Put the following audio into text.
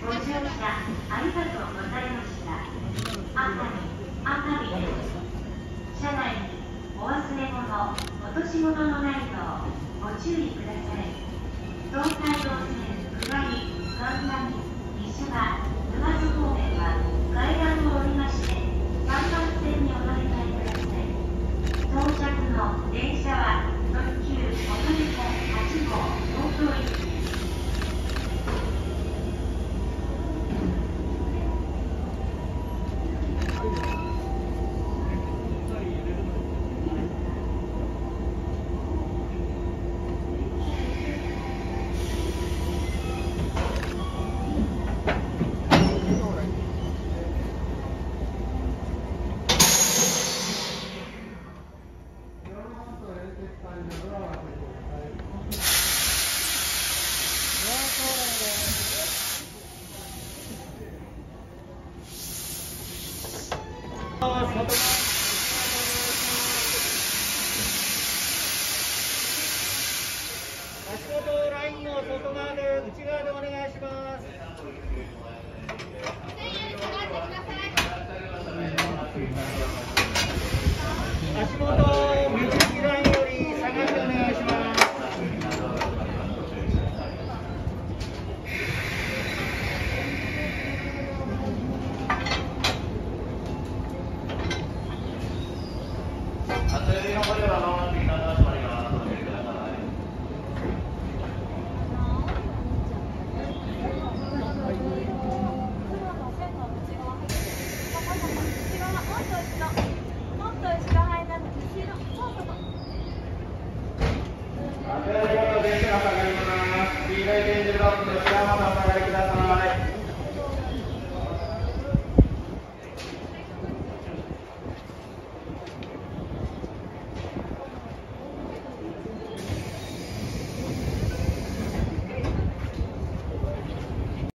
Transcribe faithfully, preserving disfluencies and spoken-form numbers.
ご乗車ありがとうございました。熱海、熱海です。車内にお忘れ物、落とし物のないようご注意ください。東海道線下り